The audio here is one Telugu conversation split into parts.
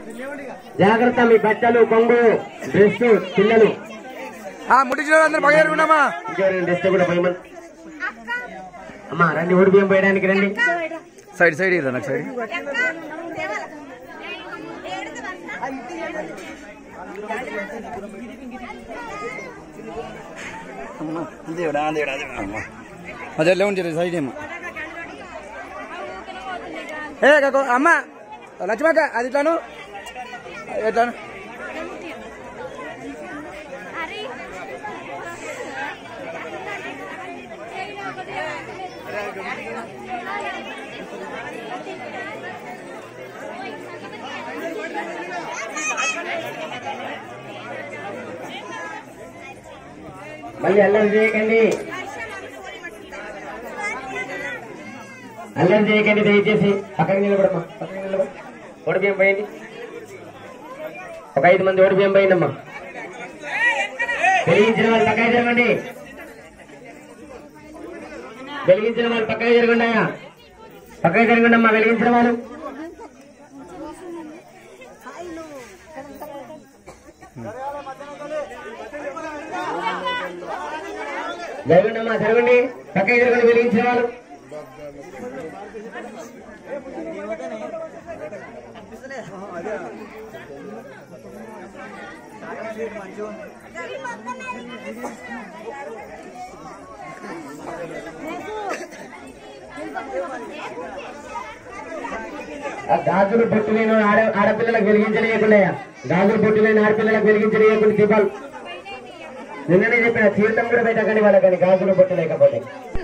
జాగ్రత్త మీ బట్టలు కొంగు డ్రెస్ పిల్లలు ముట్టించిన బాగా జరుగుతున్నామా ఇంకెవరైనా డ్రెస్ కూడా పోయమని అమ్మా రండి ఓడి బియ్యం పోయడానికి రండి సైడ్ సైడ్ ఇదా నాకు సైడ్ అదే ఉంచారు సైడ్ ఏమో ఏ కాకో అమ్మ లక్ష్మక్క అది ఇట్లాను ఎట్లాను మళ్ళీ అల్లరి చేయకండి అల్లరి చేయకండి దయచేసి పక్కకి నిలబడమ్మా పక్కకి నిలబడి ఓడి బియ్యం పోయండి ఒక 5 మంది ఓడి బియ్యం పోయిందమ్మా వెలిగించిన వాళ్ళు పక్కకి జరగండి వెలిగించిన వాళ్ళు పక్కకి జరగండియా పక్కకి జరగండి అమ్మా వెలిగించిన వాళ్ళు జరగండి అమ్మా జరగండి పక్కకి జరగండి వెలిగించిన వాళ్ళు గాజులు బొట్టు లేని ఆడపిల్లలకు వెలిగించలేయకుండా గాజులు బొట్టు లేని ఆడపిల్లలకు వెలిగించలేయకుండా దీపాలు నిన్ననే చెప్పిన తీర్థం కూడా పెట్టకండి వాళ్ళకని గాజులు బొట్టు లేకపోతే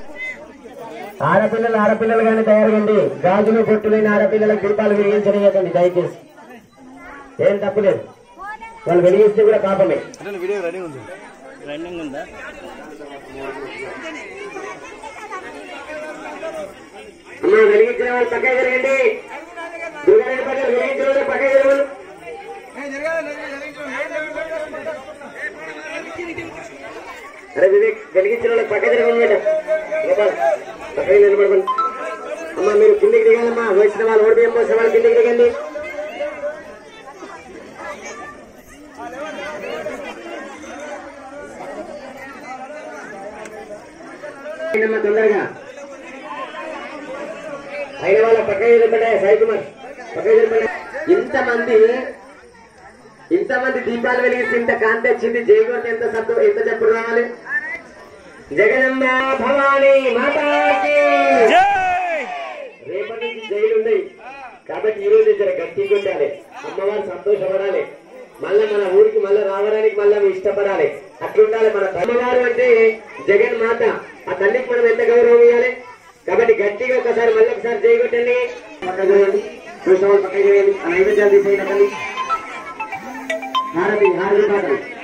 ఆడపిల్లలు కానీ తయారుగండి గాజులు బొట్టు లేని ఆడపిల్లలకు దీపాలు వెలిగించలేయకండి దయచేసి ఏం తప్పులేదు వాళ్ళు వెలిగిస్తే కూడా పాపమే రన్నింగ్ ఉందా అమ్మా వెలిగించిన వాళ్ళు పక్కన జరగండి వెలిగించిన వాళ్ళు పక్కన జరగదు అరే వివేక్ వెలిగించిన వాళ్ళకి పక్క జరగండి పక్కన నిలబడమని అమ్మా మీరు కిందికి దిగాలమ్మా వచ్చిన వాళ్ళు ఓడి బియ్యం పోసిన వాళ్ళు కిందికి దిగండి తొందరగా అయిన వాళ్ళ పక్క ఎదురుపడ్డాయి సాయి కుమార్ పక్క ఎదురుపడ్డా ఇంతమంది దీపాలు వెలిగిస్తే ఇంత కాంతి వచ్చింది జయగోటి ఎంత చెప్పుడు రావాలి జగదంబ భవానీ మాతాకి రేపటి నుంచి జైలు ఉన్నాయి కాబట్టి ఈ రోజు జర గట్టిగా ఉండాలి అమ్మవారు సంతోషపడాలి మళ్ళా మన ఊరికి మళ్ళా రావడానికి మళ్ళా ఇష్టపడాలి అట్లుండాలి మన అమ్మవారు అంటే జగన్ మాత ఆ తల్లికి మనం ఎంత గౌరవం ఇవ్వాలి కాబట్టి గట్టిగా ఒకసారి మళ్ళీ ఒకసారి చేయగొట్టండి పక్క చేయండి చూసిన వాళ్ళు పక్క చేయండి ఆ నైవేద్యాలు తీసేయండి హారతి పాటలు